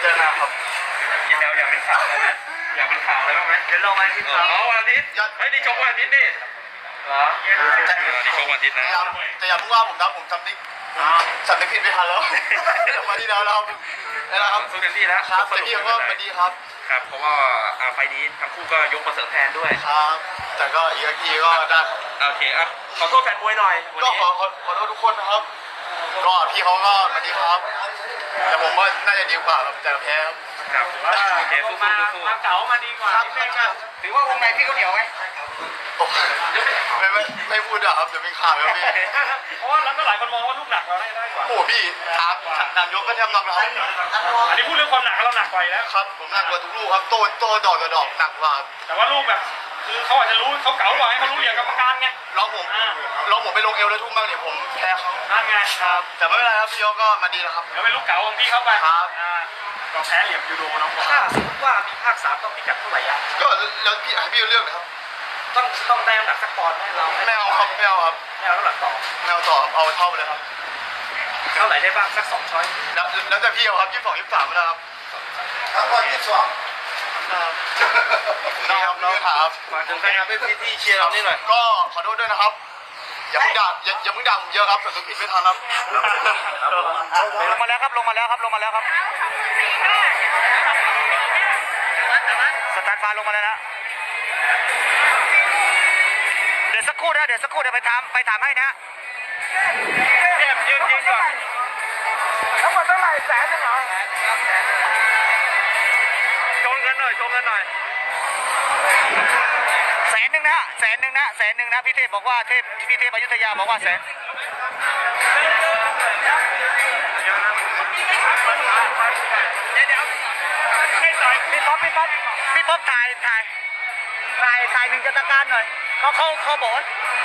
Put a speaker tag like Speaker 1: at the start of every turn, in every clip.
Speaker 1: จอนะครับ
Speaker 2: กินแล้วอยากเป็นข่าวแล้วไหมอยากเป็นข่าวแล้วไหม
Speaker 1: เดี๋ยวลองวันอาทิตย์ครับ
Speaker 2: วันอาทิตย์เฮ้ยนี่ชกวันอาทิตย์ดิเหรอนี่ชกวันอาทิตย์นะ
Speaker 1: แต่อย่าพูดว่าผมนะผมสำนึกผิดไม่ทันแล้วมาที่แล้วนะครับ
Speaker 2: สู้เต็มที่แล้ว
Speaker 1: ครับแต่พี่ก็มาดีครับ
Speaker 2: ครับเพราะว่าไฟนี้ทั้งคู่ก็ยกมาเสริมแทนด้วย
Speaker 1: ครับแต่ก็อีกทีก็ได้
Speaker 2: โอเคอ่ะขอโทษแฟนมวยหน่อย
Speaker 1: ก็ขอโทษทุกคนนะครับก็พี่เขาก็มาดีครับแต่ผมว่าน่าจะดีกว่าแต่แพ้
Speaker 2: ครับโอเคสู้
Speaker 3: มาเก๋ามาดีกว่า
Speaker 2: ถือว่าวงในพี่เขาเหนียวไหม
Speaker 1: ไม่พูดอะครับเดี๋ยวเป็นข่าวครับพี่
Speaker 3: เพราะว่าแล้วก็หลายคนมองว่าลูกหนักเราได้กว่า
Speaker 1: โอ้พี่ถามยกก็แทบหนักแล้ว
Speaker 3: อันนี้พูดเรื่องความหนักเราหนักกว่าแล้ว
Speaker 1: ครับผมหนักกว่าทุกลูกครับโตดอกกับดอกหนักกว่า
Speaker 3: แต่ว่าลูกแบบคือเขาอาจจะรู้เขาเก๋ากว่าให้เขารู้เหลี่ยมกรรมการไง
Speaker 1: ลองผมไปลงเอวแล้วทุ่มบ้างเนี่ยผมแพ้เขา
Speaker 3: นั่นไง
Speaker 1: ครับแต่ไม่เป็นไรครับพี่ยกก็มาดีแล้วครับ
Speaker 3: แล้วเป็นลูกเก๋าของพี่เข้าไป
Speaker 1: ครับ
Speaker 3: ก็แพ้เหลี่ยมยูโดน้องบอก
Speaker 2: ถ้าสมมติว่ามีภาค3ต้องพิกัดเท่าไหร่อ่ะ
Speaker 1: ก็แล้วพี่เลือกนะครับ
Speaker 2: ต้องได้น้ำหนักสักปอนด์ให้เรา
Speaker 1: ไม่เอาครับไม่เอาครับ
Speaker 2: ไม่เอาน้ำหนักต่อ
Speaker 1: ไม่เอาต่อเอาเท่าไปเลยครับ
Speaker 2: เท่าไหร่ได้บ้างสัก2ช้อย
Speaker 1: แล้วแต่พี่เอาครับ22 23ไม่ได้ครับครับ22ครับน้องครับ
Speaker 2: มาถึงใครครับพี่เชียร์เรานี่หน่อย
Speaker 1: ก็ขอโทษด้วยนะครับอย่าเพิ่งด่าผมเยอะครับแต่สุดผิดไม่ทันครับ
Speaker 2: ลงมาแล้วครับลงมาแล้วครับสตาร์ทฟ้าลงมาแล้วนะเดี๋ยวสักครู่เดี๋ยวไปถามให้นะเจ็บยืนก่อน
Speaker 3: ทั้งหมดเท่าไหร่100,000เหรอ
Speaker 2: ชงกันหน่อย100,000นะ100,000นะพี่เทพบอกว่าพี่เทพอยุธยาบอกว่า100,000เดี๋ยวพี่ป๊อปถ่ายหนึ่งจัตการหน่อยเขาบอก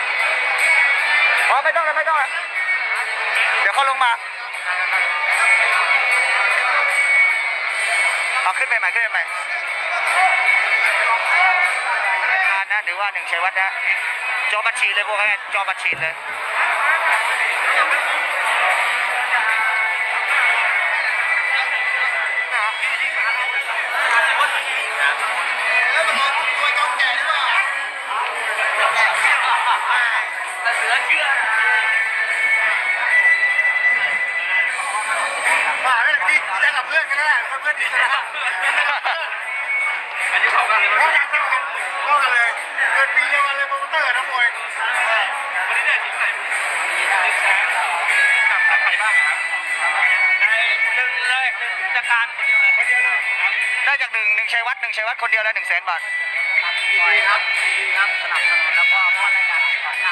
Speaker 2: ไม่ต้องเดี๋ยวเขาลงมาเอาขึ้นไปใหม่นะหรือว่า1ชัยวัฒน์นะจอบัญชีเลยพวกนี้จอบัญชีเลย
Speaker 1: เพื่อนกันแหละเพื่อนดีนะ
Speaker 2: อันนี้เข้ากันเลย
Speaker 1: เกิดปีเดียวกันเลยโปรโมเตอร์ทั้งมวย
Speaker 2: วันนี้ได้ทีมไหนกับใครบ้างครับหนึ่งจักรานคนเดียวเลยได้จากหนึ่งชัยวัฒน์คนเดียวแล้ว100,000 บาท
Speaker 1: ดีครับสนับสนุนแล้วก็มอบรายการก่อนหน้า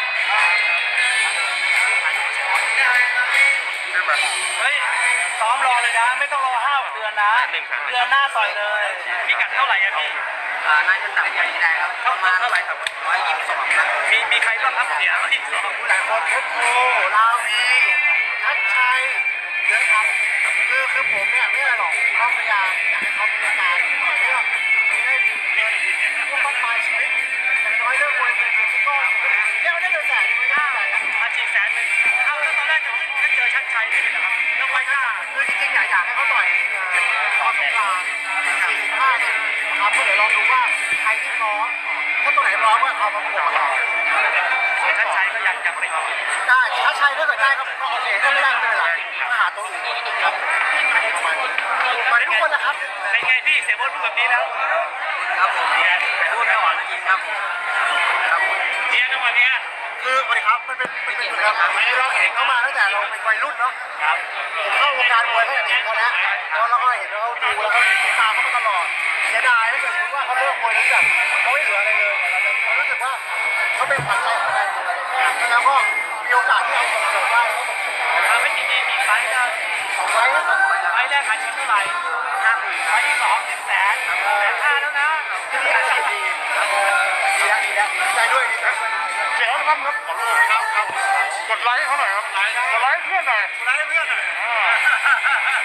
Speaker 2: เฮ้ยซ้อมรอเลยนะไม่ต้องรอ5 เดือนนะเดือนหน้าต่อยเลยพิกัดเท่าไหร่ครับพี่
Speaker 1: น่าจะต่ำกว่านี้ได้ครับ
Speaker 2: ประมาณเท่าไหร่ครับ122นะมีใครบ้างครับเสีย
Speaker 1: 122หลายคนพุทโธลาวีทัชชัยเยอะครับคือผมเนี่ยไม่อะไรหรอกเขาพยายามอยากให้เขามีการต่อเนื่องได้เงินพวกบ้านปลายชีวิตอย่างน้อยเรื่องมวยเป็นก้อนเนี่ยมันได้เงิน100,000ไม่ได้
Speaker 2: อาชีพ100,000เอาแล้วตอนแรกจะเจอชัดชัยเลยนะครับ
Speaker 1: แล้วไปหน้าคือจริงๆอยากให้เขาต่อยตอนสงกรานต์45เนี่ยนะครับก็เดี๋ยวลองดูว่าใครที่พร้อมถ้าตัวไหนพร้อมก็เอามาประกบกัน
Speaker 2: ชัดชัยก็ยังไป
Speaker 1: ได้ถ้าชัยถ้าเกิดได้ก็โอเคถ้าไม่ได้ก็ไม่เป็นไรมาหาตัวอื่นครับมาทุกคนนะครับ
Speaker 2: เป็นไงพี่เสียบดพูดแบบนี้แล้ว
Speaker 1: ครับผมพูดไม่อ่อนจริงครับ
Speaker 2: เนี่ยจังหวะนี้
Speaker 1: คือสวัสดีครับมันเป็นครับเราเห็นเขามาตั้งแต่เราเป็นวัยรุ่นเนาะครับผมเข้าวงการมวยก็เห็นเขาแล้วเราก็เห็นเขาดูแล้วก็ติดตามเขามาตลอดเสียดายถ้าเกิดว่าเขาเลิกมวยแล้วแบบเขาไม่เหลืออะไรเลยเรารู้สึกว่าเขาเป็นขวัญใจของแฟนมวยแล้วก็มีโอกาสที่เอาส่งเสริมได้
Speaker 2: ไม่จริงมีไฟล์นะ
Speaker 1: 2 ไฟล์นะ
Speaker 2: ไฟล์แรกขายชิ้นเท่าไหร่ไฟล์ที่2 100,000 150,000แล้วนะ
Speaker 1: ที่นี่อาชีพดีแล้วใจด้วยดีครับ
Speaker 3: เสียครับขอโทษครับกดไลค์เขาหน่อยครับกดไลค์เพื่อนหน่อย